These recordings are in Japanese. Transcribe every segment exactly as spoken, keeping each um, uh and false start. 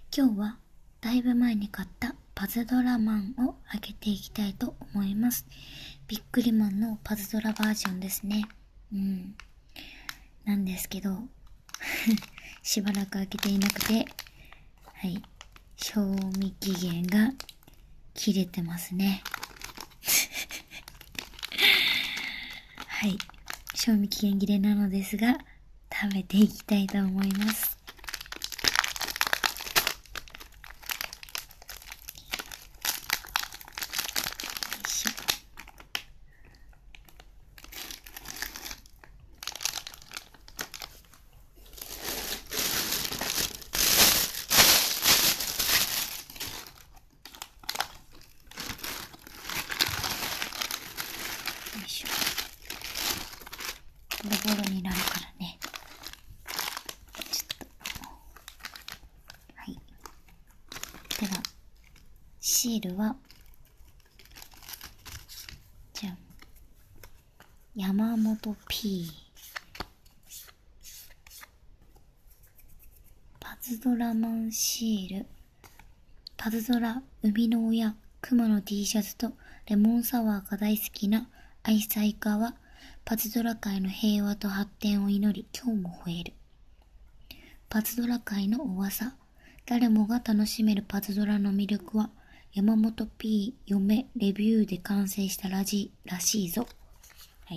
今日はだいぶ前に買ったパズドラマンを開けていきたいと思います。びっくりマンのパズドラバージョンですね。うん。なんですけど、しばらく開けていなくて、はい。賞味期限が切れてますね。はい。賞味期限切れなのですが、食べていきたいと思います。よいしょ。よいしょ。ボロボロになるからね。ちょっと。はい。では、シールは、じゃん。山本 P。パズドラマンシール。パズドラ、生みの親、クマの T シャツとレモンサワーが大好きな愛妻家は、パズドラ界の平和と発展を祈り、今日も吠える。パズドラ界の噂。誰もが楽しめるパズドラの魅力は、山本 P 嫁レビューで完成したラジらしいぞ。はい。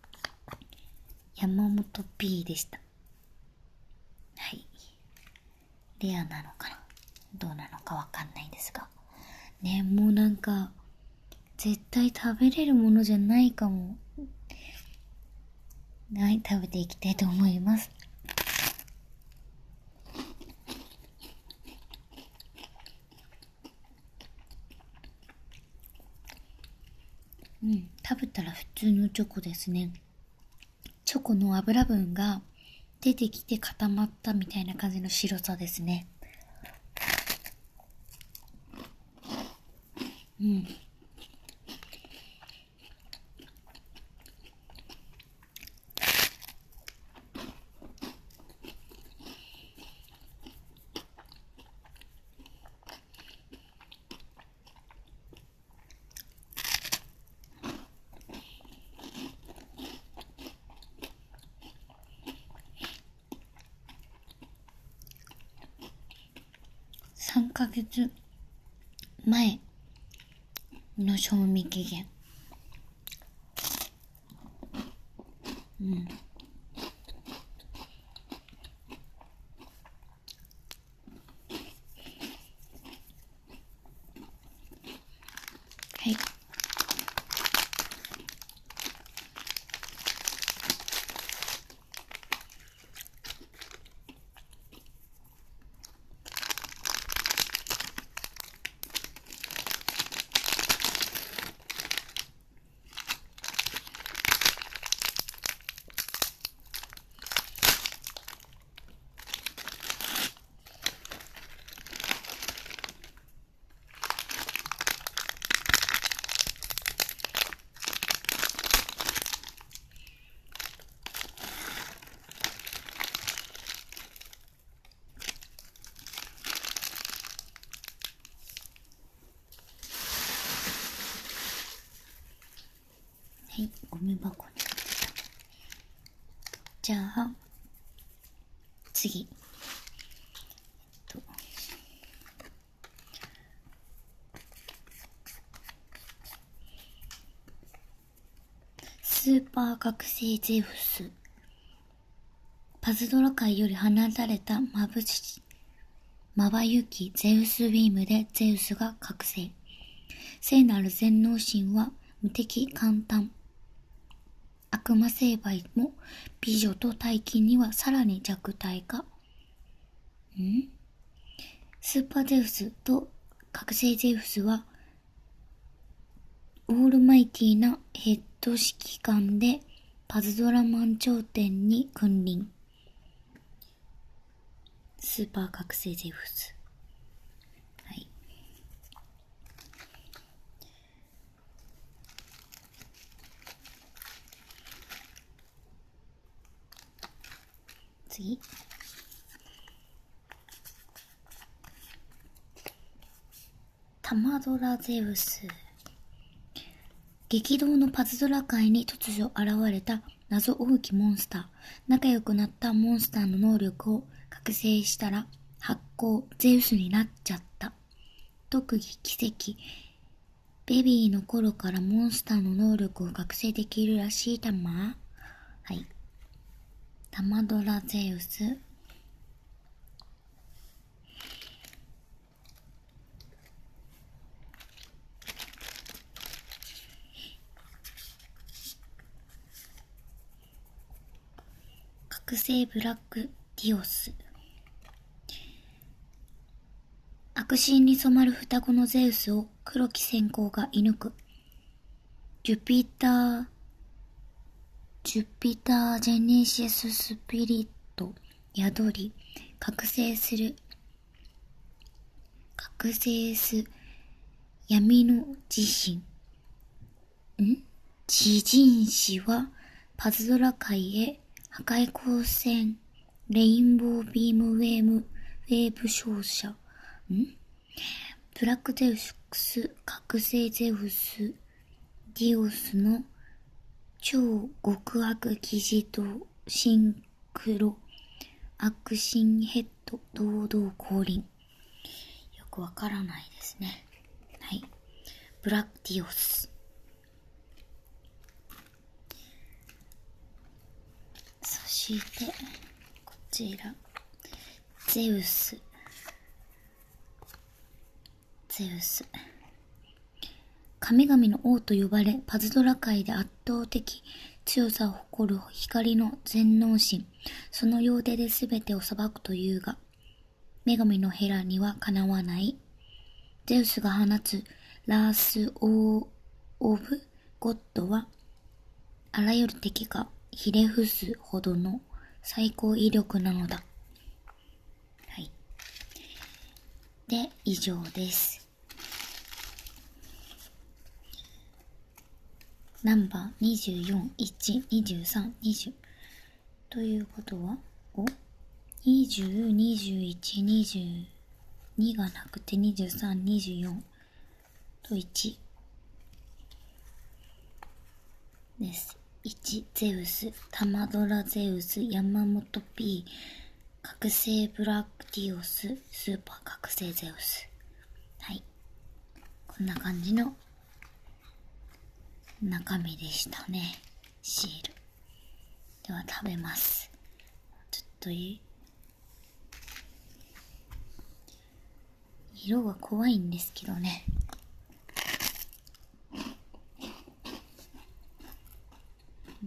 山本 P でした。はい。レアなのかな、どうなのかわかんないですが。ね、もうなんか、絶対食べれるものじゃないかも。はい、食べていきたいと思います。うん、食べたら普通のチョコですね。チョコの油分が出てきて固まったみたいな感じの白さですね。うん。さんかげつまえの賞味期限。うん。はい。はい、ゴミ箱に。じゃあ、次。えっと、スーパー覚醒ゼウス。パズドラ界より放たれたまぶし、まばゆきゼウスビームでゼウスが覚醒。聖なる全能神は無敵簡単。悪魔成敗も美女と大金にはさらに弱体化。んスーパーゼウスと覚醒ゼウスはオールマイティーなヘッド指揮官でパズドラマン頂点に君臨。スーパー覚醒ゼウス。はい。次。 タマドラゼウス。激動のパズドラ界に突如現れた謎多きモンスター。仲良くなったモンスターの能力を覚醒したら発光ゼウスになっちゃった。特技奇跡。ベビーの頃からモンスターの能力を覚醒できるらしいたま。はい。タマドラゼウス。覚醒ブラックディオス。悪心に染まる双子のゼウスを黒き閃光が射抜く。ジュピター、ジュピタージェネシススピリット宿り、覚醒する。覚醒す闇の自身。ん自陣士はパズドラ界へ破壊光線レインボービームウェーブウェーブ照射。んブラックゼウス覚醒ゼウスディオスの超極悪疑似とシンクロ悪心ヘッド堂々降臨。よくわからないですね。はい。ブラックディオス。そしてこちらゼウスゼウス神々の王と呼ばれパズドラ界で圧倒的強さを誇る光の全能神。その両手で全てを裁くというが女神のヘラにはかなわない。ゼウスが放つラース・オー・オブ・ゴッドはあらゆる敵がひれ伏すほどの最高威力なのだ。はい。で、以上です。ナンバーにじゅうよん、いち、にじゅうさん、にじゅうということはおにじゅう、にじゅういち、にじゅうにがなくてにじゅうさん、にじゅうよんといちです。いちゼウス、タマドラゼウス、山本 P、覚醒ブラックディオス、スーパー覚醒ゼウス。はい。こんな感じの中身でしたね。シール。では食べます。ちょっといい色が怖いんですけどね。うん。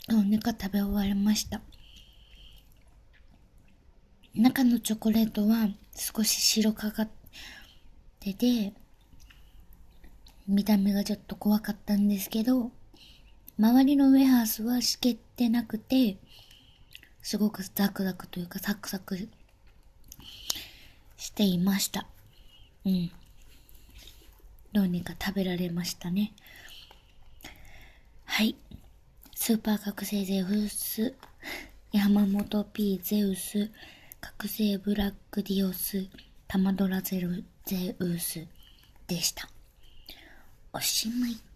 どうにか食べ終わりました。中のチョコレートは少し白かかってて、見た目がちょっと怖かったんですけど、周りのウェハースはしけってなくて、すごくザクザクというかサクサクしていました。うん。どうにか食べられましたね。はい。スーパー覚醒ゼウス、山本 P ゼウス、覚醒ブラックディオス、タマドラゼルゼウスでした。おしまい。